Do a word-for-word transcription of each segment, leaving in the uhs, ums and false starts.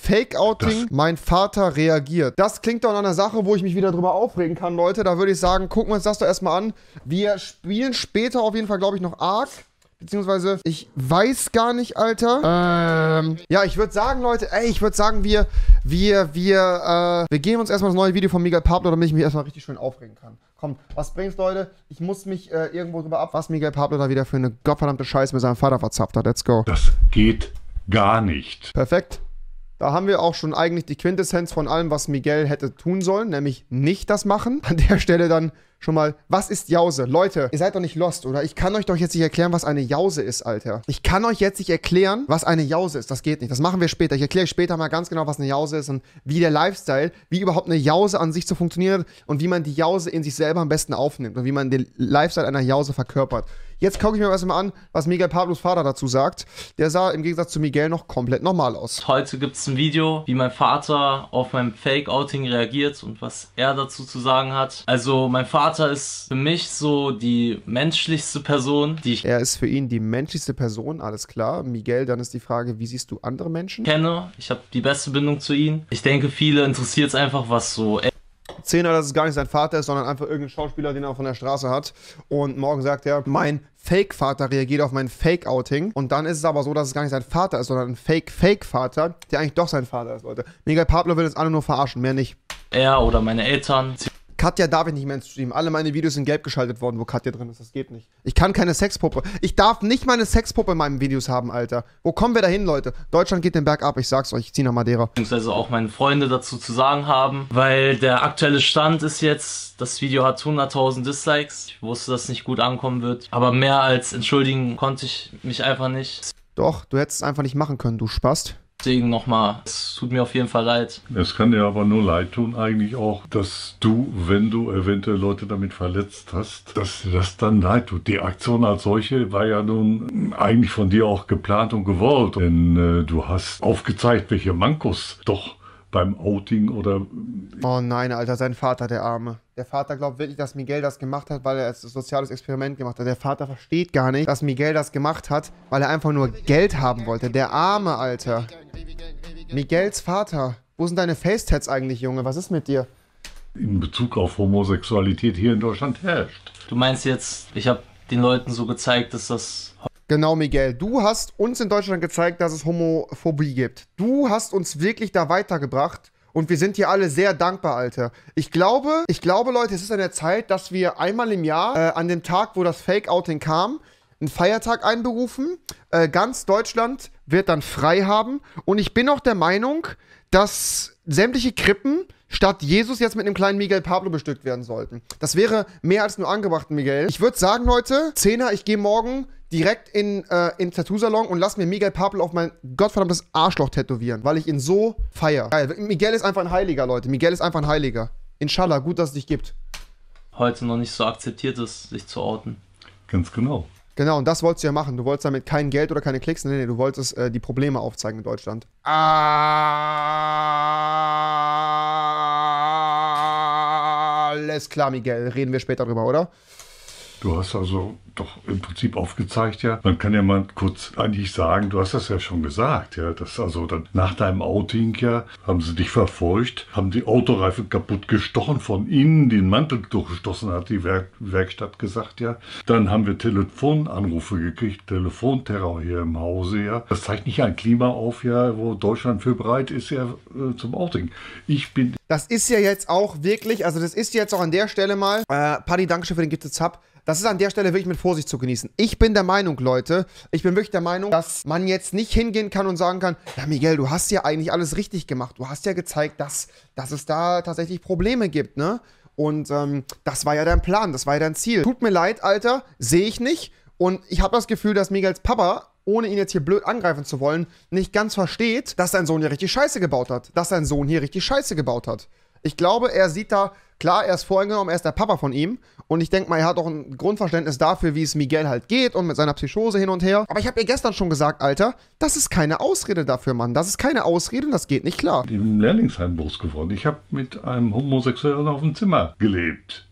Fake-Outing mein Vater reagiert. Das klingt doch nach einer Sache, wo ich mich wieder drüber aufregen kann, Leute. Da würde ich sagen, gucken wir uns das doch erstmal an. Wir spielen später auf jeden Fall, glaube ich, noch Ark. Beziehungsweise, ich weiß gar nicht, Alter. Ähm, ja, ich würde sagen, Leute, ey, ich würde sagen, wir, wir, wir, äh, wir geben uns erstmal das neue Video von Miguel Pablo, damit ich mich erstmal richtig schön aufregen kann. Komm, was bringt's, Leute? Ich muss mich äh, irgendwo drüber ab, was Miguel Pablo da wieder für eine gottverdammte Scheiße mit seinem Vater verzapft hat. Let's go. Das geht gar nicht. Perfekt. Da haben wir auch schon eigentlich die Quintessenz von allem, was Miguel hätte tun sollen, nämlich nicht das machen. An der Stelle dann schon mal, was ist Jause? Leute, ihr seid doch nicht lost, oder? Ich kann euch doch jetzt nicht erklären, was eine Jause ist, Alter. Ich kann euch jetzt nicht erklären, was eine Jause ist. Das geht nicht. Das machen wir später. Ich erkläre euch später mal ganz genau, was eine Jause ist und wie der Lifestyle, wie überhaupt eine Jause an sich so funktioniert und wie man die Jause in sich selber am besten aufnimmt und wie man den Lifestyle einer Jause verkörpert. Jetzt gucke ich mir erstmal an, was Miguel Pablos Vater dazu sagt. Der sah im Gegensatz zu Miguel noch komplett normal aus. Heute gibt es ein Video, wie mein Vater auf mein Fake-Outing reagiert und was er dazu zu sagen hat. Also mein Vater ist für mich so die menschlichste Person, die ich Er ist für ihn die menschlichste Person, alles klar. Miguel, dann ist die Frage, wie siehst du andere Menschen? kenne. Ich habe die beste Bindung zu ihm. Ich denke, viele interessiert es einfach, was so Zehner, dass es gar nicht sein Vater ist, sondern einfach irgendein Schauspieler, den er von der Straße hat. Und morgen sagt er, mein Fake-Vater reagiert auf mein Fake-Outing. Und dann ist es aber so, dass es gar nicht sein Vater ist, sondern ein Fake-Fake-Vater, der eigentlich doch sein Vater ist, Leute. Miguel Pablo will uns alle nur verarschen, mehr nicht. er oder meine Eltern. Katja darf ich nicht mehr ins Stream. Alle meine Videos sind gelb geschaltet worden, wo Katja drin ist. Das geht nicht. Ich kann keine Sexpuppe. Ich darf nicht meine Sexpuppe in meinen Videos haben, Alter. Wo kommen wir da hin, Leute? Deutschland geht den Berg ab. Ich sag's euch. Ich zieh nach Madeira. Beziehungsweise auch meine Freunde dazu zu sagen haben, weil der aktuelle Stand ist jetzt, das Video hat hunderttausend Dislikes. Ich wusste, dass es nicht gut ankommen wird, aber mehr als entschuldigen konnte ich mich einfach nicht. Doch, du hättest es einfach nicht machen können, du Spast. Deswegen nochmal, es tut mir auf jeden Fall leid. Es kann dir aber nur leid tun eigentlich auch, dass du, wenn du eventuell Leute damit verletzt hast, dass dir das dann leid tut. Die Aktion als solche war ja nun eigentlich von dir auch geplant und gewollt. Denn äh, du hast aufgezeigt, welche Mankos doch beim Outing oder... Oh nein, Alter, sein Vater, der Arme. Der Vater glaubt wirklich, dass Miguel das gemacht hat, weil er als soziales Experiment gemacht hat. Der Vater versteht gar nicht, dass Miguel das gemacht hat, weil er einfach nur Geld haben wollte. Der Arme, Alter. Miguels Vater. Wo sind deine Facetats eigentlich, Junge? Was ist mit dir? in Bezug auf Homosexualität hier in Deutschland herrscht. Du meinst jetzt, ich habe den Leuten so gezeigt, dass das... Genau, Miguel. Du hast uns in Deutschland gezeigt, dass es Homophobie gibt. Du hast uns wirklich da weitergebracht. Und wir sind hier alle sehr dankbar, Alter. Ich glaube, ich glaube, Leute, es ist an der Zeit, dass wir einmal im Jahr, äh, an dem Tag, wo das Fake-Outing kam, einen Feiertag einberufen. Äh, ganz Deutschland wird dann frei haben. Und ich bin auch der Meinung, dass sämtliche Krippen statt Jesus jetzt mit einem kleinen Miguel Pablo bestückt werden sollten. Das wäre mehr als nur angebracht, Miguel. Ich würde sagen, Leute, Zehner, ich gehe morgen direkt in äh, in Tattoo-Salon und lass mir Miguel Pablo auf mein gottverdammtes Arschloch tätowieren, weil ich ihn so feiere. Geil. Miguel ist einfach ein Heiliger, Leute. Miguel ist einfach ein Heiliger. Inshallah, gut, dass es dich gibt. Heute noch nicht so akzeptiert ist, sich zu outen. Ganz genau. Genau, und das wolltest du ja machen. Du wolltest damit kein Geld oder keine Klicks. Nee, nee, du wolltest äh, die Probleme aufzeigen in Deutschland. Alles klar, Miguel. Reden wir später drüber, oder? Du hast also doch im Prinzip aufgezeigt, ja. Man kann ja mal kurz eigentlich sagen, du hast das ja schon gesagt, ja, dass also dann nach deinem Outing, ja, haben sie dich verfolgt, haben die Autoreifen kaputt gestochen, von innen den Mantel durchgestoßen, hat die Werk Werkstatt gesagt, ja. Dann haben wir Telefonanrufe gekriegt, Telefonterror hier im Hause, ja. Das zeigt nicht ein Klima auf, ja, wo Deutschland für bereit ist, ja, äh, zum Outing. Ich bin... Das ist ja jetzt auch wirklich, also das ist jetzt auch an der Stelle mal, äh, Paddy, Dankeschön für den Gifted Sub. Das ist an der Stelle wirklich mit Vorsicht zu genießen. Ich bin der Meinung, Leute, ich bin wirklich der Meinung, dass man jetzt nicht hingehen kann und sagen kann, ja, Miguel, du hast ja eigentlich alles richtig gemacht. Du hast ja gezeigt, dass, dass es da tatsächlich Probleme gibt, ne? Und ähm, das war ja dein Plan, das war ja dein Ziel. Tut mir leid, Alter, sehe ich nicht. Und ich habe das Gefühl, dass Miguels Papa, ohne ihn jetzt hier blöd angreifen zu wollen, nicht ganz versteht, dass sein Sohn hier richtig Scheiße gebaut hat. Dass sein Sohn hier richtig Scheiße gebaut hat. Ich glaube, er sieht da, klar, er ist voreingenommen, er ist der Papa von ihm. Und ich denke mal, er hat auch ein Grundverständnis dafür, wie es Miguel halt geht und mit seiner Psychose hin und her. Aber ich habe ihr gestern schon gesagt, Alter, das ist keine Ausrede dafür, Mann. Das ist keine Ausrede und das geht nicht klar. Im Lehrlingsheim groß geworden. Ich habe mit einem Homosexuellen auf dem Zimmer gelebt.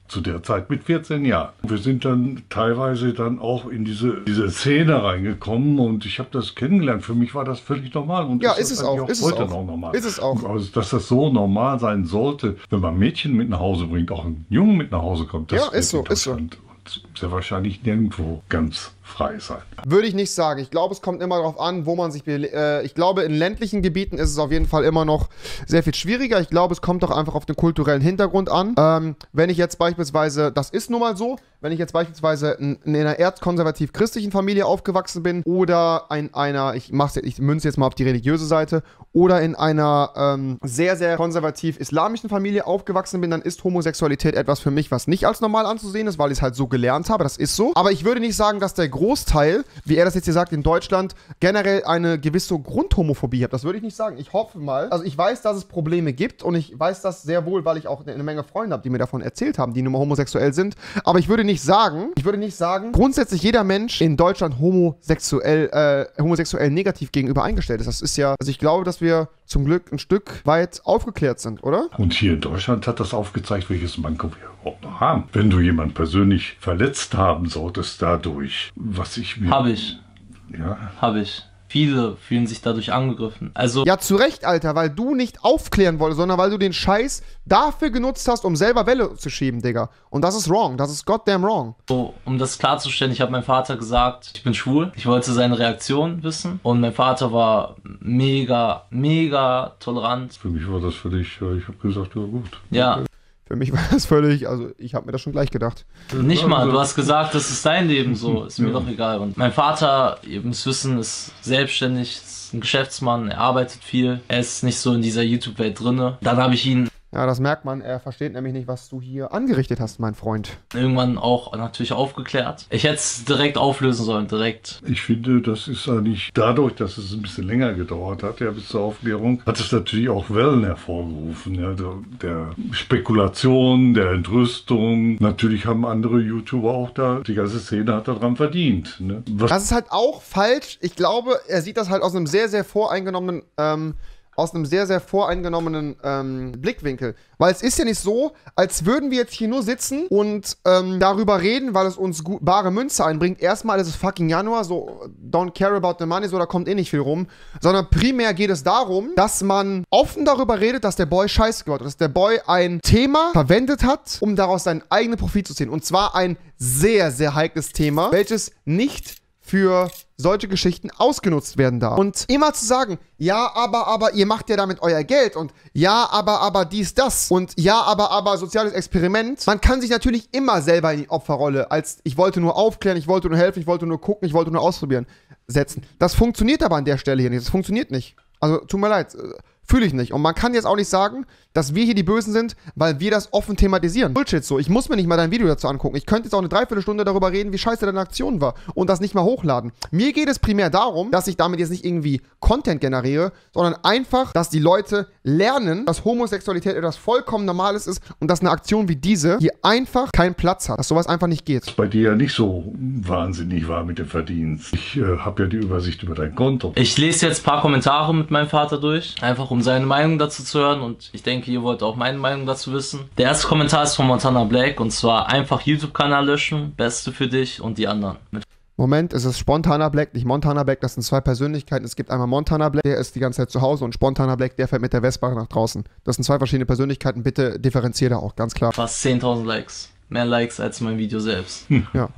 Zu der Zeit mit vierzehn Jahren. Wir sind dann teilweise dann auch in diese, diese Szene reingekommen und ich habe das kennengelernt. Für mich war das völlig normal. Und Ja, ist ist es eigentlich auch. Ist heute es auch. noch normal. Ist es auch. Also, dass das so normal sein sollte, wenn man Mädchen mit nach Hause bringt, auch ein Jungen mit nach Hause kommt, das Ja, ist so, wird in ist so. Deutschland sehr wahrscheinlich nirgendwo ganz frei sein. Würde ich nicht sagen. Ich glaube, es kommt immer darauf an, wo man sich... Äh, ich glaube, in ländlichen Gebieten ist es auf jeden Fall immer noch sehr viel schwieriger. Ich glaube, es kommt doch einfach auf den kulturellen Hintergrund an. Ähm, wenn ich jetzt beispielsweise... Das ist nun mal so. Wenn ich jetzt beispielsweise in, in einer erzkonservativ-christlichen Familie aufgewachsen bin oder in einer... Ich, mach's, ich münze jetzt mal auf die religiöse Seite. Oder in einer ähm, sehr, sehr konservativ-islamischen Familie aufgewachsen bin, dann ist Homosexualität etwas für mich, was nicht als normal anzusehen ist, weil ich es halt so gelernt habe. Das ist so. Aber ich würde nicht sagen, dass der Großteil, wie er das jetzt hier sagt, in Deutschland generell eine gewisse Grundhomophobie hat. Das würde ich nicht sagen. Ich hoffe mal. Also ich weiß, dass es Probleme gibt und ich weiß das sehr wohl, weil ich auch eine Menge Freunde habe, die mir davon erzählt haben, die nun mal homosexuell sind. Aber ich würde nicht sagen, ich würde nicht sagen, grundsätzlich jeder Mensch in Deutschland homosexuell, äh, homosexuell negativ gegenüber eingestellt ist. Das ist ja, also ich glaube, dass wir zum Glück ein Stück weit aufgeklärt sind, oder? Und hier in Deutschland hat das aufgezeigt, welches Manko wir überhaupt noch haben. Wenn du jemanden persönlich verletzt haben solltest dadurch, was ich mir... Habe ich. Ja. Habe ich. Viele fühlen sich dadurch angegriffen. Also Ja, zu Recht, Alter, weil du nicht aufklären wolltest, sondern weil du den Scheiß dafür genutzt hast, um selber Welle zu schieben, Digga. Und das ist wrong. Das ist goddamn wrong. so, um das klarzustellen, ich habe meinem Vater gesagt, ich bin schwul. Ich wollte seine Reaktion wissen. Und mein Vater war mega, mega tolerant. Für mich war das völlig, äh, ich habe gesagt, ja gut. Ja, Für mich war das völlig, also ich habe mir das schon gleich gedacht. nicht mal. Du hast gesagt, das ist dein Leben so. Ist mir doch egal. Und mein Vater, ihr müsst wissen, ist selbstständig, ist ein Geschäftsmann, er arbeitet viel. Er ist nicht so in dieser YouTube-Welt drinne. Dann habe ich ihn Ja, das merkt man. Er versteht nämlich nicht, was du hier angerichtet hast, mein Freund. irgendwann auch natürlich aufgeklärt. Ich hätte es direkt auflösen sollen, direkt. Ich finde, das ist eigentlich dadurch, dass es ein bisschen länger gedauert hat, ja, bis zur Aufklärung, hat es natürlich auch Wellen hervorgerufen, ja, der, der Spekulation, der Entrüstung. Natürlich haben andere YouTuber auch da, die ganze Szene hat daran verdient. Ne? Was Das ist halt auch falsch. Ich glaube, er sieht das halt aus einem sehr, sehr voreingenommenen, ähm, aus einem sehr, sehr voreingenommenen ähm, Blickwinkel. Weil es ist ja nicht so, als würden wir jetzt hier nur sitzen und ähm, darüber reden, weil es uns gut, bare Münze einbringt. Erstmal ist es fucking Januar, so don't care about the money, so da kommt eh nicht viel rum. Sondern primär geht es darum, dass man offen darüber redet, dass der Boy scheiße gebaut hat. Dass der Boy ein Thema verwendet hat, um daraus seinen eigenen Profit zu ziehen. Und zwar ein sehr, sehr heikles Thema, welches nicht für solche Geschichten ausgenutzt werden darf. Und immer zu sagen, ja, aber, aber, ihr macht ja damit euer Geld und ja, aber, aber, dies, das und ja, aber, aber, soziales Experiment. Man kann sich natürlich immer selber in die Opferrolle als ich wollte nur aufklären, ich wollte nur helfen, ich wollte nur gucken, ich wollte nur ausprobieren setzen. Das funktioniert aber an der Stelle hier nicht. Das funktioniert nicht. Also, tut mir leid. Fühle ich nicht. Und man kann jetzt auch nicht sagen, dass wir hier die Bösen sind, weil wir das offen thematisieren. Bullshit so. Ich muss mir nicht mal dein Video dazu angucken. Ich könnte jetzt auch eine Dreiviertelstunde darüber reden, wie scheiße deine Aktion war und das nicht mal hochladen. Mir geht es primär darum, dass ich damit jetzt nicht irgendwie Content generiere, sondern einfach, dass die Leute lernen, dass Homosexualität etwas vollkommen Normales ist und dass eine Aktion wie diese hier einfach keinen Platz hat. Dass sowas einfach nicht geht. bei dir ja nicht so wahnsinnig war mit dem Verdienst. Ich äh, habe ja die Übersicht über dein Konto. Ich lese jetzt ein paar Kommentare mit meinem Vater durch, einfach um seine Meinung dazu zu hören und ich denke, ihr wollt auch meine Meinung dazu wissen. Der erste Kommentar ist von Montana Black und zwar einfach YouTube-Kanal löschen, Beste für dich und die anderen. Mit Moment, es ist Spontaner Black, nicht Montana Black. Das sind zwei Persönlichkeiten. Es gibt einmal Montana Black, der ist die ganze Zeit zu Hause und Spontaner Black, der fährt mit der Vespa nach draußen. Das sind zwei verschiedene Persönlichkeiten. Bitte differenziert da auch, ganz klar. fast zehntausend Likes. Mehr Likes als mein Video selbst. Ja.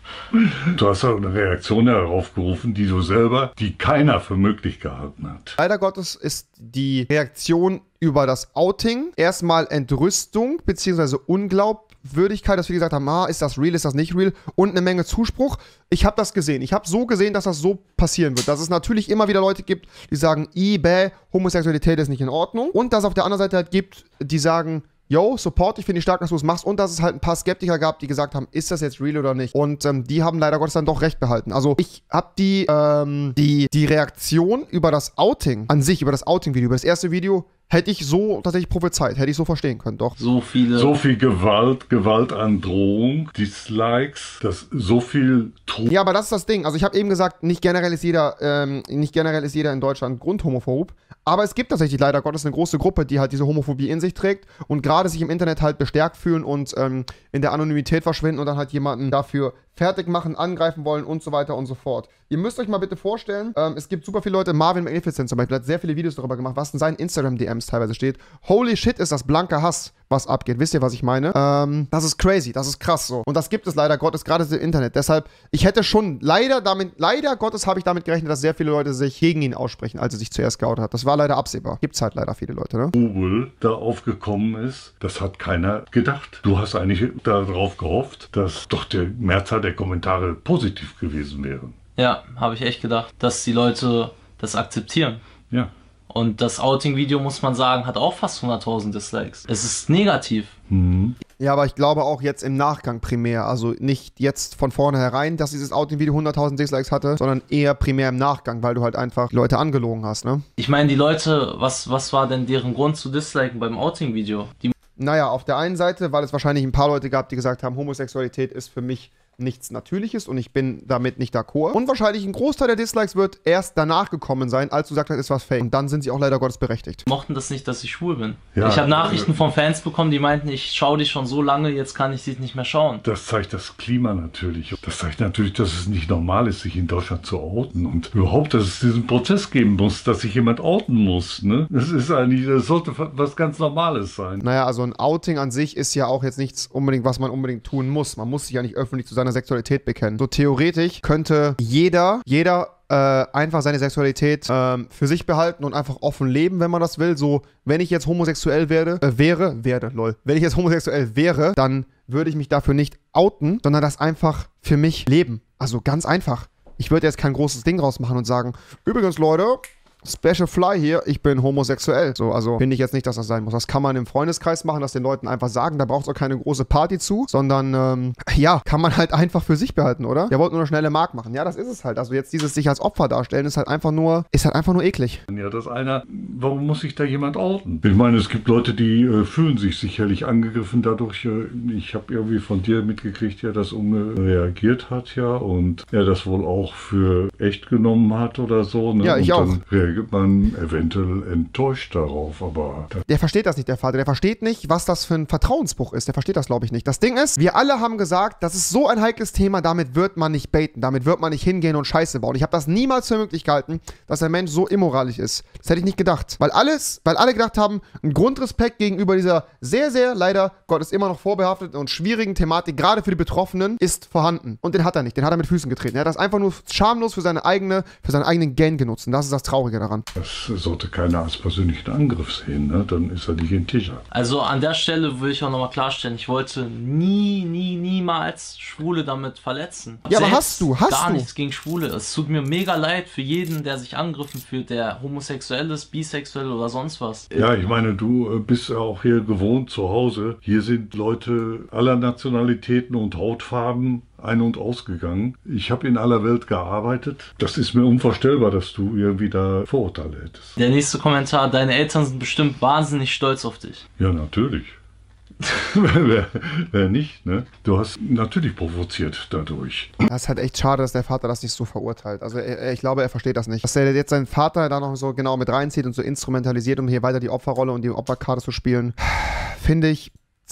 Du hast auch eine Reaktion heraufgerufen, die du selber, die keiner für möglich gehalten hat. Leider Gottes ist die Reaktion über das Outing erstmal Entrüstung bzw. Unglaubwürdigkeit, dass viele gesagt haben, ah, ist das real, ist das nicht real und eine Menge Zuspruch. Ich habe das gesehen. Ich habe so gesehen, dass das so passieren wird. Dass es natürlich immer wieder Leute gibt, die sagen, i, bäh, Homosexualität ist nicht in Ordnung. Und dass es auf der anderen Seite halt gibt, die sagen, yo, support, ich finde ich stark, dass du es machst. Und dass es halt ein paar Skeptiker gab, die gesagt haben, ist das jetzt real oder nicht? Und ähm, die haben leider Gottes dann doch recht behalten. Also ich habe die, ähm, die, die Reaktion über das Outing an sich, über das Outing-Video, über das erste Video hätte ich so tatsächlich prophezeit, hätte ich so verstehen können, doch. So viele. So viel Gewalt, Gewaltandrohung, Dislikes, das so viel Trug. Ja, aber das ist das Ding. Also ich habe eben gesagt, nicht generell ist jeder, ähm, nicht generell ist jeder in Deutschland grundhomophob. Aber es gibt tatsächlich leider Gottes eine große Gruppe, die halt diese Homophobie in sich trägt und gerade sich im Internet halt bestärkt fühlen und ähm, in der Anonymität verschwinden und dann halt jemanden dafür fertig machen, angreifen wollen und so weiter und so fort. Ihr müsst euch mal bitte vorstellen, ähm, es gibt super viele Leute, Marvin Magnificent zum Beispiel hat sehr viele Videos darüber gemacht, was in seinen Instagram-D Ms teilweise steht. Holy shit, ist das blanker Hass, was abgeht. Wisst ihr, was ich meine? Ähm, das ist crazy, das ist krass so. Und das gibt es leider Gottes gerade im Internet. Deshalb, ich hätte schon leider damit, leider Gottes habe ich damit gerechnet, dass sehr viele Leute sich gegen ihn aussprechen, als er sich zuerst geoutet hat. Das war leider absehbar. Gibt's halt leider viele Leute, ne? Google da aufgekommen ist, das hat keiner gedacht. Du hast eigentlich darauf gehofft, dass doch die Mehrzahl der Kommentare positiv gewesen wären. Ja, habe ich echt gedacht, dass die Leute das akzeptieren. Ja. Und das Outing-Video, muss man sagen, hat auch fast hunderttausend Dislikes. Es ist negativ. Mhm. Ja, aber ich glaube auch jetzt im Nachgang primär. Also nicht jetzt von vornherein, dass dieses Outing-Video hunderttausend Dislikes hatte, sondern eher primär im Nachgang, weil du halt einfach Leute angelogen hast, ne? Ich meine, die Leute, was, was war denn deren Grund zu disliken beim Outing-Video? Die Naja, auf der einen Seite, weil es wahrscheinlich ein paar Leute gab, die gesagt haben, Homosexualität ist für mich nichts Natürliches und ich bin damit nicht d'accord. Und wahrscheinlich ein Großteil der Dislikes wird erst danach gekommen sein, als du gesagt hast, ist was fake. Und dann sind sie auch leider Gottes berechtigt. mochten das nicht, dass ich schwul bin. Ja, ich habe Nachrichten von Fans bekommen, die meinten, ich schaue dich schon so lange, jetzt kann ich dich nicht mehr schauen. Das zeigt das Klima natürlich. Das zeigt natürlich, dass es nicht normal ist, sich in Deutschland zu outen. Und überhaupt, dass es diesen Prozess geben muss, dass sich jemand outen muss. Ne? Das ist eigentlich, das sollte was ganz Normales sein. Naja, also ein Outing an sich ist ja auch jetzt nichts unbedingt, was man unbedingt tun muss. Man muss sich ja nicht öffentlich zu seiner Sexualität bekennen. So theoretisch könnte jeder, jeder äh, einfach seine Sexualität ähm, für sich behalten und einfach offen leben, wenn man das will. So, wenn ich jetzt homosexuell werde, äh, wäre, werde, lol. Wenn ich jetzt homosexuell wäre, dann würde ich mich dafür nicht outen, sondern das einfach für mich leben. Also ganz einfach. Ich würde jetzt kein großes Ding draus machen und sagen, übrigens, Leute, Special Fly hier, ich bin homosexuell. So, also finde ich jetzt nicht, dass das sein muss. Das kann man im Freundeskreis machen, das den Leuten einfach sagen. Da braucht es auch keine große Party zu, sondern ähm, ja, kann man halt einfach für sich behalten, oder? Der wollte nur eine schnelle Mark machen. Ja, das ist es halt. Also jetzt dieses sich als Opfer darstellen, ist halt einfach nur, ist halt einfach nur eklig. Ja, dass einer, warum muss sich da jemand outen? Ich meine, es gibt Leute, die äh, fühlen sich sicherlich angegriffen dadurch. Äh, ich habe irgendwie von dir mitgekriegt, ja, dass Unge reagiert hat, ja, und er das wohl auch für echt genommen hat oder so. Ne? Ja, ich und auch. Dann reagiert man eventuell enttäuscht darauf, aber... Der versteht das nicht, der Vater. Der versteht nicht, was das für ein Vertrauensbruch ist. Der versteht das, glaube ich, nicht. Das Ding ist, wir alle haben gesagt, das ist so ein heikles Thema, damit wird man nicht baiten, damit wird man nicht hingehen und Scheiße bauen. Ich habe das niemals für möglich gehalten, dass ein Mensch so immoralisch ist. Das hätte ich nicht gedacht. Weil alles, weil alle gedacht haben, ein Grundrespekt gegenüber dieser sehr, sehr, leider, Gott ist immer noch vorbehafteten und schwierigen Thematik, gerade für die Betroffenen, ist vorhanden. Und den hat er nicht. Den hat er mit Füßen getreten. Er hat das einfach nur schamlos für seine eigene, für seinen eigenen Gain genutzt. Und das ist das Traurige daran. Das sollte keiner als persönlichen Angriff sehen, ne? Dann ist er nicht integer. Also an der Stelle will ich auch nochmal klarstellen, ich wollte nie, nie, niemals Schwule damit verletzen. Ja, aber Selbst hast du, hast gar du. nichts gegen Schwule. Es tut mir mega leid für jeden, der sich angegriffen fühlt, der homosexuell ist, bisexuell oder sonst was. Ja, ich meine, du äh, bist ja auch hier gewohnt zu Hause. Hier sind Leute aller Nationalitäten und Hautfarben ein- und ausgegangen. Ich habe in aller Welt gearbeitet. Das ist mir unvorstellbar, dass du irgendwie da Vorurteile hättest. Der nächste Kommentar, deine Eltern sind bestimmt wahnsinnig stolz auf dich. Ja, natürlich. wer, wer nicht, ne? Du hast natürlich provoziert dadurch. Das ist halt echt schade, dass der Vater das nicht so verurteilt. Also er, ich glaube, er versteht das nicht. Dass er jetzt seinen Vater da noch so genau mit reinzieht und so instrumentalisiert, um hier weiter die Opferrolle und die Opferkarte zu spielen, finde ich...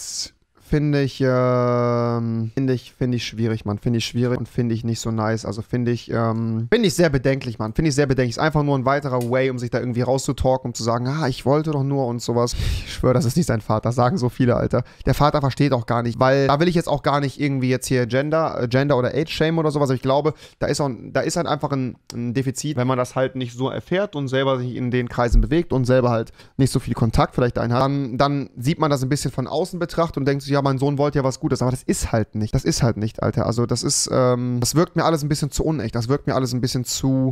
Finde ich, ähm, finde ich, finde ich schwierig, Mann. Finde ich schwierig und finde ich nicht so nice. Also finde ich, ähm, finde ich sehr bedenklich, Mann. Finde ich sehr bedenklich. Ist einfach nur ein weiterer Way, um sich da irgendwie rauszutalken, um zu sagen, ah, ich wollte doch nur und sowas. Ich schwöre, das ist nicht sein Vater. Das sagen so viele, Alter. Der Vater versteht auch gar nicht, weil da will ich jetzt auch gar nicht irgendwie jetzt hier Gender, äh, Gender oder Age-Shame oder sowas. Aber ich glaube, da ist auch, da ist halt einfach ein, ein Defizit, wenn man das halt nicht so erfährt und selber sich in den Kreisen bewegt und selber halt nicht so viel Kontakt vielleicht einen hat, dann, dann sieht man das ein bisschen von außen betrachtet und denkt sich, ja, mein Sohn wollte ja was Gutes, aber das ist halt nicht. Das ist halt nicht, Alter. Also das ist, ähm, das wirkt mir alles ein bisschen zu unecht. Das wirkt mir alles ein bisschen zu,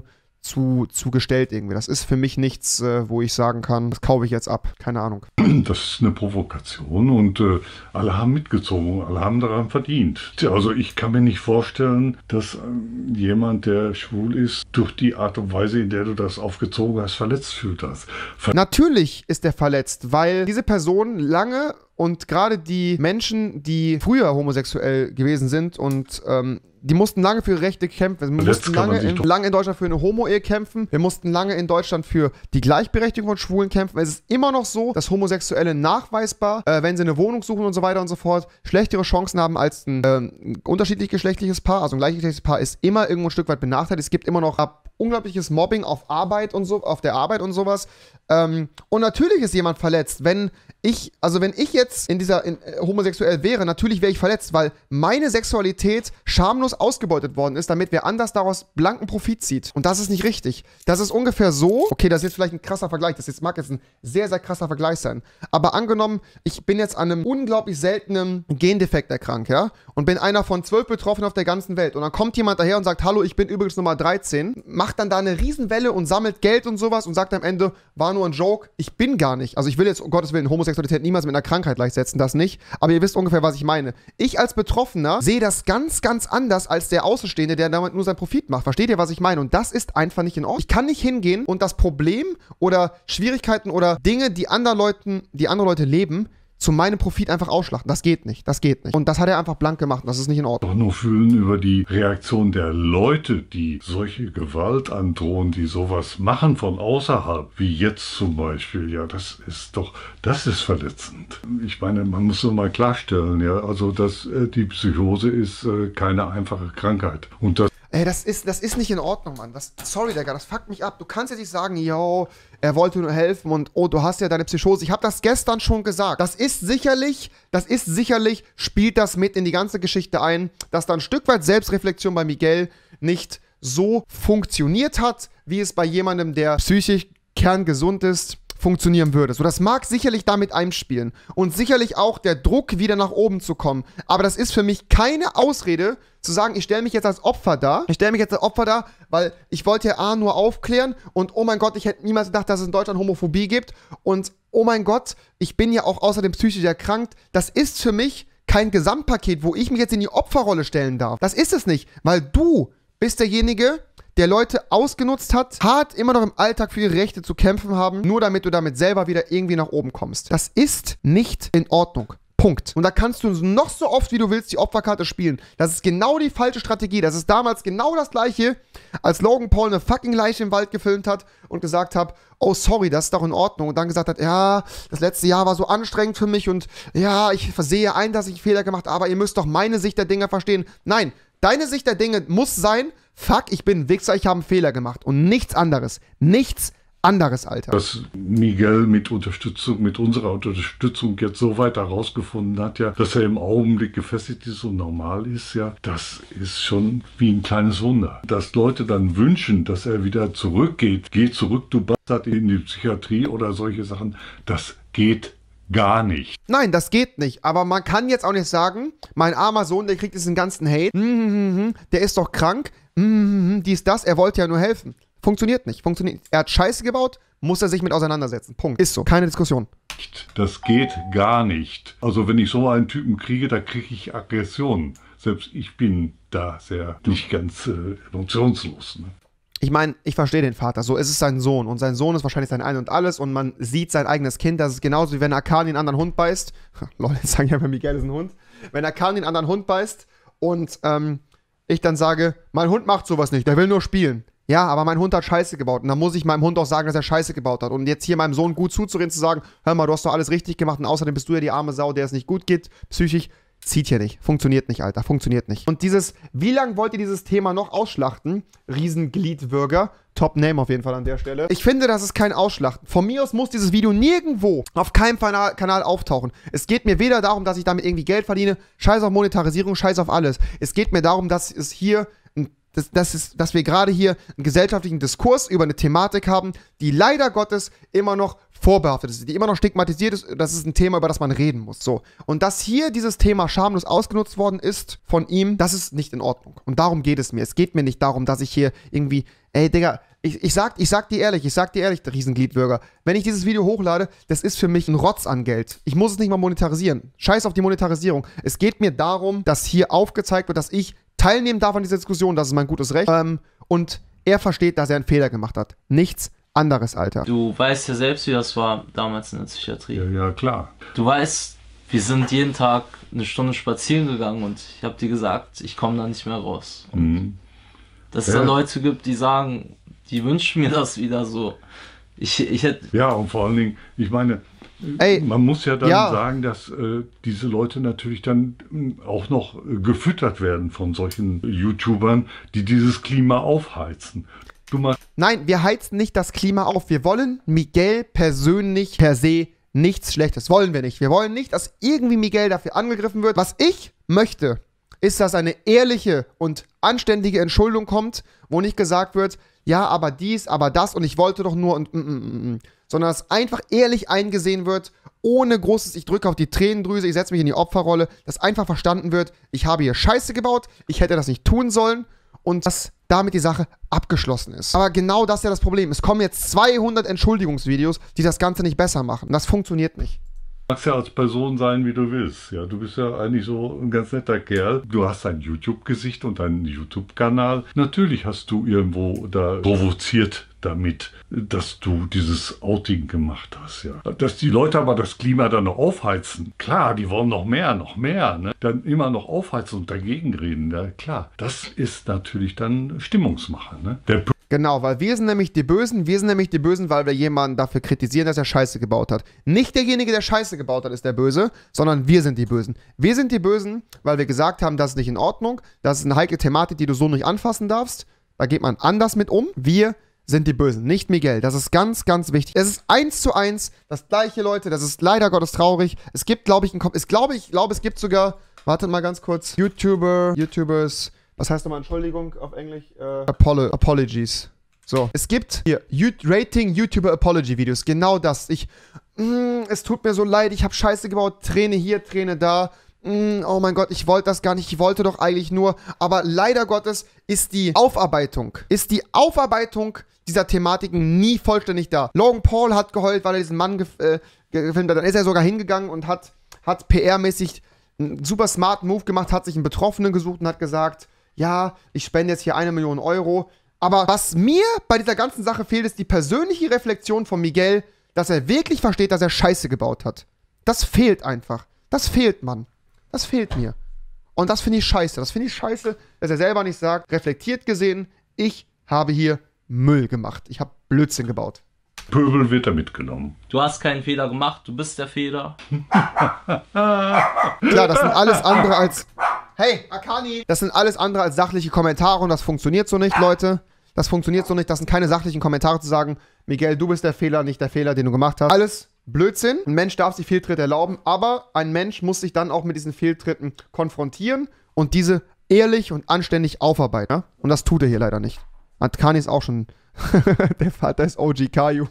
zu, zu gestellt irgendwie. Das ist für mich nichts, äh, wo ich sagen kann, das kaufe ich jetzt ab. Keine Ahnung. Das ist eine Provokation und äh, alle haben mitgezogen, alle haben daran verdient. Tja, also ich kann mir nicht vorstellen, dass äh, jemand, der schwul ist, durch die Art und Weise, in der du das aufgezogen hast, verletzt fühlt das. Ver Natürlich ist er verletzt, weil diese Person lange und gerade die Menschen, die früher homosexuell gewesen sind und ähm, die mussten lange für ihre Rechte kämpfen. Wir mussten lange in, lange in Deutschland für eine Homo-Ehe kämpfen. Wir mussten lange in Deutschland für die Gleichberechtigung von Schwulen kämpfen. Es ist immer noch so, dass Homosexuelle nachweisbar, äh, wenn sie eine Wohnung suchen und so weiter und so fort, schlechtere Chancen haben als ein, äh, ein unterschiedlich geschlechtliches Paar. Also ein gleichgeschlechtliches Paar ist immer irgendwo ein Stück weit benachteiligt. Es gibt immer noch ab unglaubliches Mobbing auf Arbeit und so, auf der Arbeit und sowas. Ähm, und natürlich ist jemand verletzt, wenn ich, also wenn ich jetzt in dieser in, äh, homosexuell wäre, natürlich wäre ich verletzt, weil meine Sexualität schamlos ausgebeutet worden ist, damit wer anders daraus blanken Profit zieht. Und das ist nicht richtig. Das ist ungefähr so, okay, das ist jetzt vielleicht ein krasser Vergleich, das jetzt mag jetzt ein sehr, sehr krasser Vergleich sein, aber angenommen, ich bin jetzt an einem unglaublich seltenen Gendefekt erkrankt, ja, und bin einer von zwölf Betroffenen auf der ganzen Welt und dann kommt jemand daher und sagt, hallo, ich bin übrigens Nummer dreizehn, macht dann da eine Riesenwelle und sammelt Geld und sowas und sagt am Ende, war nur ein Joke, ich bin gar nicht. Also ich will jetzt, um Gottes Willen, Homosexualität niemals mit einer Krankheit gleichsetzen, das nicht, aber ihr wisst ungefähr, was ich meine. Ich als Betroffener sehe das ganz, ganz anders als der Außenstehende, der damit nur seinen Profit macht. Versteht ihr, was ich meine? Und das ist einfach nicht in Ordnung. Ich kann nicht hingehen und das Problem oder Schwierigkeiten oder Dinge, die andere Leute, die andere Leute leben, zu meinem Profit einfach ausschlachten. Das geht nicht. Das geht nicht. Und das hat er einfach blank gemacht. Das ist nicht in Ordnung. Doch nur fühlen über die Reaktion der Leute, die solche Gewalt androhen, die sowas machen von außerhalb, wie jetzt zum Beispiel. Ja, das ist doch, das ist verletzend. Ich meine, man muss so mal klarstellen, ja, also dass äh, die Psychose ist äh, keine einfache Krankheit. Und das Ey, das ist, das ist nicht in Ordnung, Mann. Das, sorry, Digga, das fuckt mich ab. Du kannst jetzt nicht sagen, yo, er wollte nur helfen und oh, du hast ja deine Psychose. Ich habe das gestern schon gesagt. Das ist sicherlich, das ist sicherlich, spielt das mit in die ganze Geschichte ein, dass da ein Stück weit Selbstreflexion bei Miguel nicht so funktioniert hat, wie es bei jemandem, der psychisch kerngesund ist, funktionieren würde. So, das mag sicherlich damit einspielen und sicherlich auch der Druck, wieder nach oben zu kommen. Aber das ist für mich keine Ausrede, zu sagen, ich stelle mich jetzt als Opfer dar. Ich stelle mich jetzt als Opfer dar, weil ich wollte ja A, nur aufklären und oh mein Gott, ich hätte niemals gedacht, dass es in Deutschland Homophobie gibt und oh mein Gott, ich bin ja auch außerdem psychisch erkrankt. Das ist für mich kein Gesamtpaket, wo ich mich jetzt in die Opferrolle stellen darf. Das ist es nicht, weil du bist derjenige, der Leute ausgenutzt hat, hart immer noch im Alltag für ihre Rechte zu kämpfen haben, nur damit du damit selber wieder irgendwie nach oben kommst. Das ist nicht in Ordnung. Punkt. Und da kannst du noch so oft, wie du willst, die Opferkarte spielen. Das ist genau die falsche Strategie. Das ist damals genau das Gleiche, als Logan Paul eine fucking Leiche im Wald gefilmt hat und gesagt hat, oh sorry, das ist doch in Ordnung. Und dann gesagt hat, ja, das letzte Jahr war so anstrengend für mich und ja, ich sehe ein, dass ich einen Fehler gemacht habe, aber ihr müsst doch meine Sicht der Dinge verstehen. Nein, deine Sicht der Dinge muss sein, fuck, ich bin ein Wichser, ich habe einen Fehler gemacht. Und nichts anderes. Nichts anderes, Alter. Dass Miguel mit Unterstützung, mit unserer Unterstützung jetzt so weit herausgefunden hat, ja, dass er im Augenblick gefestigt ist und normal ist, ja, das ist schon wie ein kleines Wunder. Dass Leute dann wünschen, dass er wieder zurückgeht, geh zurück, du Bastard, in die Psychiatrie oder solche Sachen, das geht gar nicht. Nein, das geht nicht. Aber man kann jetzt auch nicht sagen, mein armer Sohn, der kriegt diesen ganzen Hate, der ist doch krank, dies, das, er wollte ja nur helfen. Funktioniert nicht. Funktioniert. Er hat Scheiße gebaut, muss er sich mit auseinandersetzen. Punkt. Ist so. Keine Diskussion. Das geht gar nicht. Also wenn ich so einen Typen kriege, da kriege ich Aggressionen. Selbst ich bin da sehr nicht ganz äh, emotionslos. Ne? Ich meine, ich verstehe den Vater. So, es ist sein Sohn. Und sein Sohn ist wahrscheinlich sein Ein und Alles. Und man sieht sein eigenes Kind. Das ist genauso wie wenn Akani einen anderen Hund beißt. Leute, jetzt sagen ja immer, Miguel ist ein Hund. Wenn Akani einen anderen Hund beißt und ähm, ich dann sage, mein Hund macht sowas nicht, der will nur spielen. Ja, aber mein Hund hat Scheiße gebaut. Und dann muss ich meinem Hund auch sagen, dass er Scheiße gebaut hat. Und jetzt hier meinem Sohn gut zuzureden, zu sagen, hör mal, du hast doch alles richtig gemacht und außerdem bist du ja die arme Sau, der es nicht gut geht, psychisch, zieht hier nicht. Funktioniert nicht, Alter. Funktioniert nicht. Und dieses, wie lange wollt ihr dieses Thema noch ausschlachten? Riesengliedwürger. Top Name auf jeden Fall an der Stelle. Ich finde, das ist kein Ausschlachten. Von mir aus muss dieses Video nirgendwo auf keinem Kanal, Kanal auftauchen. Es geht mir weder darum, dass ich damit irgendwie Geld verdiene, scheiß auf Monetarisierung, scheiß auf alles. Es geht mir darum, dass es hier ein das, das ist, dass wir gerade hier einen gesellschaftlichen Diskurs über eine Thematik haben, die leider Gottes immer noch vorbehaftet ist, die immer noch stigmatisiert ist. Das ist ein Thema, über das man reden muss. So. Und dass hier dieses Thema schamlos ausgenutzt worden ist von ihm, das ist nicht in Ordnung. Und darum geht es mir. Es geht mir nicht darum, dass ich hier irgendwie, ey, Digga, ich, ich, sag, ich sag dir ehrlich, ich sag dir ehrlich, Riesengliedbürger, wenn ich dieses Video hochlade, das ist für mich ein Rotz an Geld. Ich muss es nicht mal monetarisieren. Scheiß auf die Monetarisierung. Es geht mir darum, dass hier aufgezeigt wird, dass ich teilnehmen darf an dieser Diskussion, das ist mein gutes Recht. Ähm, und er versteht, dass er einen Fehler gemacht hat. Nichts anderes, Alter. Du weißt ja selbst, wie das war damals in der Psychiatrie. Ja, ja, klar. Du weißt, wir sind jeden Tag eine Stunde spazieren gegangen und ich habe dir gesagt, ich komme da nicht mehr raus. Und Mhm. dass es Ja. da Leute gibt, die sagen, die wünschen mir das wieder so. Ich, ich hätte... Ja, und vor allen Dingen, ich meine, Ey, man muss ja dann ja. sagen, dass äh, diese Leute natürlich dann äh, auch noch äh, gefüttert werden von solchen YouTubern, die dieses Klima aufheizen. Du machst Nein, wir heizen nicht das Klima auf. Wir wollen Miguel persönlich per se nichts Schlechtes. Wollen wir nicht. Wir wollen nicht, dass irgendwie Miguel dafür angegriffen wird. Was ich möchte, ist, dass eine ehrliche und anständige Entschuldigung kommt, wo nicht gesagt wird, ja, aber dies, aber das und ich wollte doch nur und mm, mm, mm, mm. sondern dass einfach ehrlich eingesehen wird, ohne großes, ich drücke auf die Tränendrüse, ich setze mich in die Opferrolle, dass einfach verstanden wird, ich habe hier Scheiße gebaut, ich hätte das nicht tun sollen und dass damit die Sache abgeschlossen ist. Aber genau das ist ja das Problem. Es kommen jetzt zweihundert Entschuldigungsvideos, die das Ganze nicht besser machen. Das funktioniert nicht. kannst ja als Person sein, wie du willst. Ja, du bist ja eigentlich so ein ganz netter Kerl. Du hast ein YouTube-Gesicht und einen YouTube-Kanal. Natürlich hast du irgendwo da provoziert damit, dass du dieses Outing gemacht hast. Ja. Dass die Leute aber das Klima dann noch aufheizen. Klar, die wollen noch mehr, noch mehr. Ne? Dann immer noch aufheizen und dagegen reden. Ja, klar, das ist natürlich dann Stimmungsmache. Ne? Der Genau, weil wir sind nämlich die Bösen, wir sind nämlich die Bösen, weil wir jemanden dafür kritisieren, dass er Scheiße gebaut hat. Nicht derjenige, der Scheiße gebaut hat, ist der Böse, sondern wir sind die Bösen. Wir sind die Bösen, weil wir gesagt haben, das ist nicht in Ordnung, das ist eine heikle Thematik, die du so nicht anfassen darfst. Da geht man anders mit um. Wir sind die Bösen, nicht Miguel. Das ist ganz, ganz wichtig. Es ist eins zu eins das gleiche, Leute. Das ist leider Gottes traurig. Es gibt, glaube ich, ein Kom- es glaube ich, glaube es gibt sogar, wartet mal ganz kurz, YouTuber, YouTubers, was heißt nochmal Entschuldigung auf Englisch? Äh, Apolo Apologies. So, es gibt hier You- Rating YouTuber Apology Videos. Genau das. Ich, mm, es tut mir so leid, ich habe Scheiße gebaut. Träne hier, Träne da. Mm, oh mein Gott, ich wollte das gar nicht. Ich wollte doch eigentlich nur. Aber leider Gottes ist die Aufarbeitung, ist die Aufarbeitung dieser Thematiken nie vollständig da. Logan Paul hat geheult, weil er diesen Mann gef äh, gefilmt hat. Dann ist er sogar hingegangen und hat, hat P R-mäßig einen super smarten Move gemacht, hat sich einen Betroffenen gesucht und hat gesagt, ja, ich spende jetzt hier eine Million Euro. Aber was mir bei dieser ganzen Sache fehlt, ist die persönliche Reflexion von Miguel, dass er wirklich versteht, dass er Scheiße gebaut hat. Das fehlt einfach. Das fehlt, Mann. Das fehlt mir. Und das finde ich scheiße. Das finde ich scheiße, dass er selber nicht sagt, reflektiert gesehen, ich habe hier Müll gemacht. Ich habe Blödsinn gebaut. Pöbel wird da mitgenommen. Du hast keinen Fehler gemacht, du bist der Fehler. Klar, das sind alles andere als... Hey, Akani! Das sind alles andere als sachliche Kommentare und das funktioniert so nicht, Leute. Das funktioniert so nicht. Das sind keine sachlichen Kommentare zu sagen, Miguel, du bist der Fehler, nicht der Fehler, den du gemacht hast. Alles Blödsinn. Ein Mensch darf sich Fehltritte erlauben, aber ein Mensch muss sich dann auch mit diesen Fehltritten konfrontieren und diese ehrlich und anständig aufarbeiten. Ja? Und das tut er hier leider nicht. Akani ist auch schon... der Vater ist O G Caillou.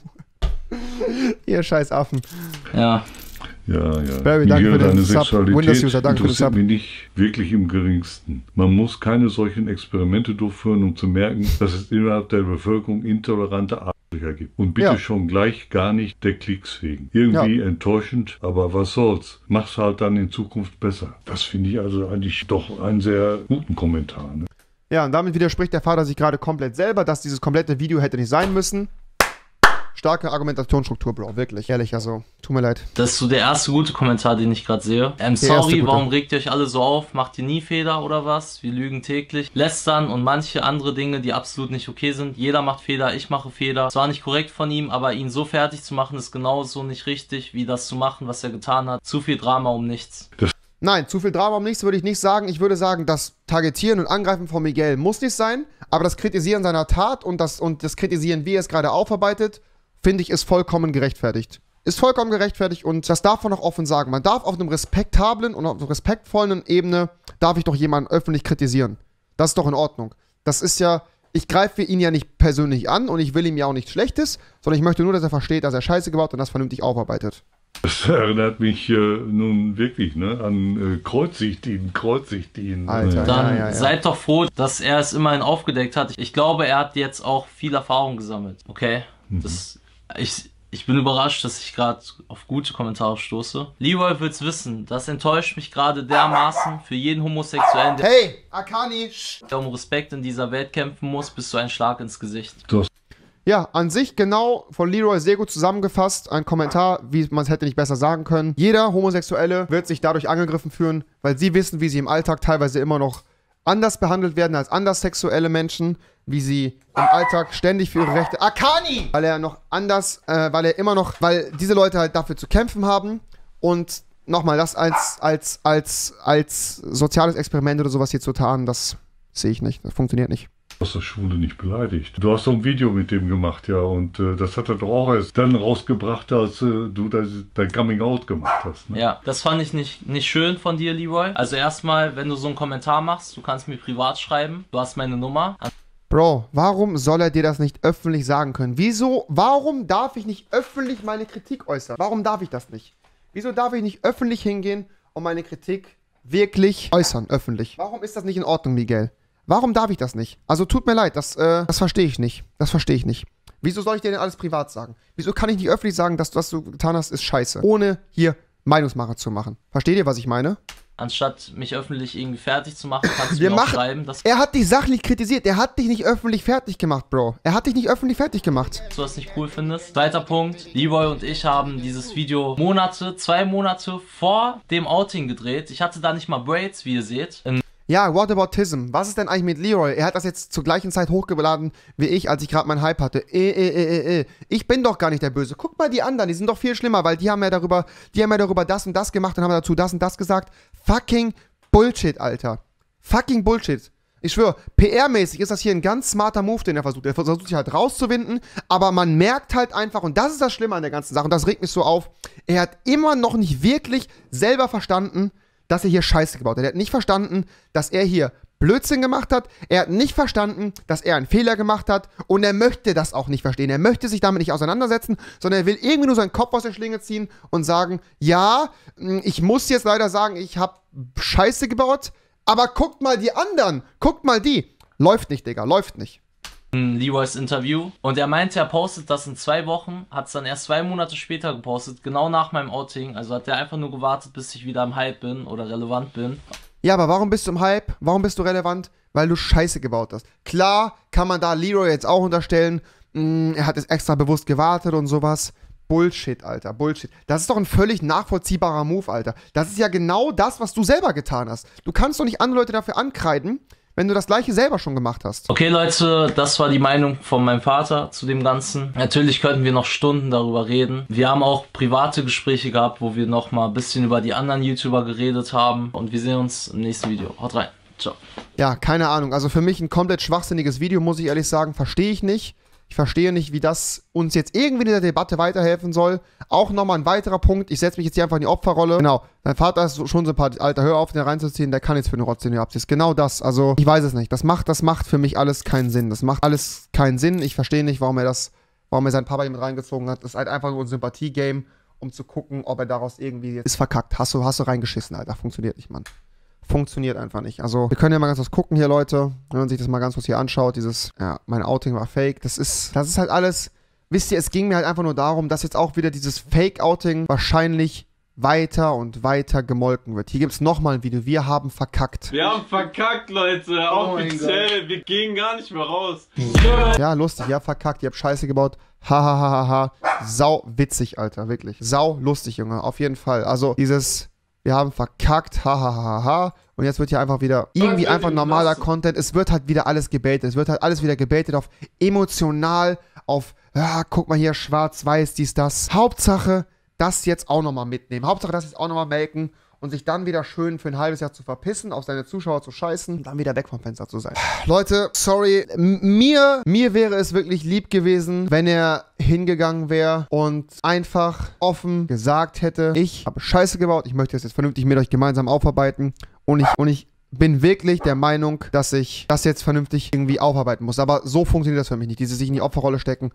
Ihr scheiß Affen. Ja. Ja, ja. Barry, danke für den deine Sub. Sexualität Windows-User, danke für den interessiert Sub. mich nicht wirklich im geringsten. Man muss keine solchen Experimente durchführen, um zu merken, dass es innerhalb der Bevölkerung intolerante Arschlöcher gibt. Und bitte Ja. schon gleich gar nicht der Klicks wegen. Irgendwie enttäuschend, aber was soll's. Mach's halt dann in Zukunft besser. Das finde ich also eigentlich doch einen sehr guten Kommentar. Ne? Ja, und damit widerspricht der Vater sich gerade komplett selber, dass dieses komplette Video hätte nicht sein müssen. Starke Argumentationsstruktur, Bro, wirklich. Ehrlich, also, tut mir leid. Das ist so der erste gute Kommentar, den ich gerade sehe. Ähm, erste sorry, gute. warum regt ihr euch alle so auf? Macht ihr nie Fehler oder was? Wir lügen täglich. Lästern und manche andere Dinge, die absolut nicht okay sind. Jeder macht Fehler, ich mache Fehler. Es war nicht korrekt von ihm, aber ihn so fertig zu machen, ist genauso nicht richtig, wie das zu machen, was er getan hat. Zu viel Drama um nichts. Nein, zu viel Drama um nichts würde ich nicht sagen. Ich würde sagen, das Targetieren und Angreifen von Miguel muss nicht sein, aber das Kritisieren seiner Tat und das, und das Kritisieren, wie er es gerade aufarbeitet, finde ich, ist vollkommen gerechtfertigt. Ist vollkommen gerechtfertigt und das darf man auch offen sagen. Man darf auf einem respektablen und auf einer respektvollen Ebene, darf ich doch jemanden öffentlich kritisieren. Das ist doch in Ordnung. Das ist ja, ich greife ihn ja nicht persönlich an und ich will ihm ja auch nichts Schlechtes, sondern ich möchte nur, dass er versteht, dass er Scheiße gebaut und das vernünftig aufarbeitet. Das erinnert mich äh, nun wirklich ne, an äh, kreuzigt ihn, kreuzigt ihn. Alter. Dann Ja, ja, ja. seid doch froh, dass er es immerhin aufgedeckt hat. Ich glaube, er hat jetzt auch viel Erfahrung gesammelt. Okay? Mhm. Das, ich, ich bin überrascht, dass ich gerade auf gute Kommentare stoße. Leroy will's wissen. Das enttäuscht mich gerade dermaßen. Für jeden Homosexuellen, der Hey, Akani! um Respekt in dieser Welt kämpfen muss, bist du ein Schlag ins Gesicht. Du hast Ja, an sich genau von Leroy sehr gut zusammengefasst. Ein Kommentar, wie man es hätte nicht besser sagen können. Jeder Homosexuelle wird sich dadurch angegriffen fühlen, weil sie wissen, wie sie im Alltag teilweise immer noch anders behandelt werden als anderssexuelle Menschen, wie sie im Alltag ständig für ihre Rechte... Akani! Weil er noch anders, äh, weil er immer noch, weil diese Leute halt dafür zu kämpfen haben und nochmal das als, als, als, als soziales Experiment oder sowas hier zu tarnen, das sehe ich nicht. Das funktioniert nicht. Du hast das Schwule nicht beleidigt. Du hast doch ein Video mit dem gemacht, ja, und äh, das hat er doch auch erst dann rausgebracht, als äh, du dein, dein Coming-out gemacht hast. Ne? Ja, das fand ich nicht, nicht schön von dir, Leroy. Also erstmal, wenn du so einen Kommentar machst, du kannst mir privat schreiben. Du hast meine Nummer. Bro, warum soll er dir das nicht öffentlich sagen können? Wieso, warum darf ich nicht öffentlich meine Kritik äußern? Warum darf ich das nicht? Wieso darf ich nicht öffentlich hingehen und meine Kritik wirklich äußern, öffentlich? Warum ist das nicht in Ordnung, Miguel? Warum darf ich das nicht? Also tut mir leid, das, äh, das verstehe ich nicht. Das verstehe ich nicht. Wieso soll ich dir denn alles privat sagen? Wieso kann ich nicht öffentlich sagen, dass was du getan hast, ist scheiße? Ohne hier Meinungsmache zu machen. Versteht ihr, was ich meine? Anstatt mich öffentlich irgendwie fertig zu machen, kannst du Wir mir auch machen- schreiben, dass Er hat dich sachlich kritisiert. Er hat dich nicht öffentlich fertig gemacht, Bro. Er hat dich nicht öffentlich fertig gemacht. du das nicht cool findest. Zweiter Punkt, Leroy und ich haben dieses Video Monate, zwei Monate vor dem Outing gedreht. Ich hatte da nicht mal Braids, wie ihr seht. In Ja, Whataboutism. Was ist denn eigentlich mit Leroy? Er hat das jetzt zur gleichen Zeit hochgeladen wie ich, als ich gerade meinen Hype hatte. Äh, äh, äh, äh, äh. Ich bin doch gar nicht der Böse. Guck mal die anderen, die sind doch viel schlimmer, weil die haben ja darüber, die haben ja darüber das und das gemacht und haben dazu das und das gesagt. Fucking Bullshit, Alter. Fucking Bullshit. Ich schwöre, P R-mäßig ist das hier ein ganz smarter Move, den er versucht. Er versucht sich halt rauszuwinden, aber man merkt halt einfach, und das ist das Schlimme an der ganzen Sache, und das regt mich so auf, er hat immer noch nicht wirklich selber verstanden, dass er hier Scheiße gebaut hat. Er hat nicht verstanden, dass er hier Blödsinn gemacht hat. Er hat nicht verstanden, dass er einen Fehler gemacht hat. Und er möchte das auch nicht verstehen. Er möchte sich damit nicht auseinandersetzen, sondern er will irgendwie nur seinen Kopf aus der Schlinge ziehen und sagen, ja, ich muss jetzt leider sagen, ich habe Scheiße gebaut, aber guckt mal die anderen. Guckt mal die. Läuft nicht, Digga. Läuft nicht. Leroys Interview und er meinte, er postet das in zwei Wochen, hat es dann erst zwei Monate später gepostet, genau nach meinem Outing, also hat er einfach nur gewartet, bis ich wieder im Hype bin oder relevant bin. Ja, aber warum bist du im Hype? Warum bist du relevant? Weil du Scheiße gebaut hast. Klar kann man da Leroy jetzt auch unterstellen, mh, er hat jetzt extra bewusst gewartet und sowas. Bullshit, Alter, Bullshit. Das ist doch ein völlig nachvollziehbarer Move, Alter. Das ist ja genau das, was du selber getan hast. Du kannst doch nicht andere Leute dafür ankreiden, wenn du das gleiche selber schon gemacht hast. Okay Leute, das war die Meinung von meinem Vater zu dem Ganzen. Natürlich könnten wir noch Stunden darüber reden. Wir haben auch private Gespräche gehabt, wo wir noch mal ein bisschen über die anderen YouTuber geredet haben. Und wir sehen uns im nächsten Video. Haut rein. Ciao. Ja, keine Ahnung. Also für mich ein komplett schwachsinniges Video, muss ich ehrlich sagen. Verstehe ich nicht. Ich verstehe nicht, wie das uns jetzt irgendwie in der Debatte weiterhelfen soll. Auch nochmal ein weiterer Punkt. Ich setze mich jetzt hier einfach in die Opferrolle. Genau. Dein Vater ist schon sympathisch. Alter, hör auf, den reinzuziehen. Der kann jetzt für den Rotz, den du abziehst. Genau das. Also, ich weiß es nicht. Das macht, das macht für mich alles keinen Sinn. Das macht alles keinen Sinn. Ich verstehe nicht, warum er das, warum er seinen Papa hier mit reingezogen hat. Das ist halt einfach nur ein Sympathie-Game, um zu gucken, ob er daraus irgendwie ist verkackt. Hast du, hast du reingeschissen, Alter. Funktioniert nicht, Mann. Funktioniert einfach nicht. Also, wir können ja mal ganz kurz gucken hier, Leute. Wenn man sich das mal ganz kurz hier anschaut, dieses, ja, mein Outing war fake. Das ist, das ist halt alles, wisst ihr, es ging mir halt einfach nur darum, dass jetzt auch wieder dieses Fake-Outing wahrscheinlich weiter und weiter gemolken wird. Hier gibt es nochmal ein Video. Wir haben verkackt. Wir haben verkackt, Leute. Oh mein Offiziell. Wir gehen gar nicht mehr raus. Ja, lustig. Ihr habt verkackt. Ihr habt Scheiße gebaut. Hahaha. Sau witzig, Alter. Wirklich. Sau lustig, Junge. Auf jeden Fall. Also, dieses... Wir haben verkackt, hahaha. Und jetzt wird hier einfach wieder irgendwie einfach normaler Content. Es wird halt wieder alles gebaitet. Es wird halt alles wieder gebaitet auf emotional, auf, ja, guck mal hier, schwarz-weiß, dies, das. Hauptsache, das jetzt auch nochmal mitnehmen. Hauptsache, das jetzt auch nochmal melken und sich dann wieder schön für ein halbes Jahr zu verpissen, auf seine Zuschauer zu scheißen und dann wieder weg vom Fenster zu sein. Leute, sorry, M mir, mir wäre es wirklich lieb gewesen, wenn er hingegangen wäre und einfach offen gesagt hätte, ich habe Scheiße gebaut, ich möchte das jetzt vernünftig mit euch gemeinsam aufarbeiten und ich, und ich bin wirklich der Meinung, dass ich das jetzt vernünftig irgendwie aufarbeiten muss. Aber so funktioniert das für mich nicht. Dieses sich in die Opferrolle stecken,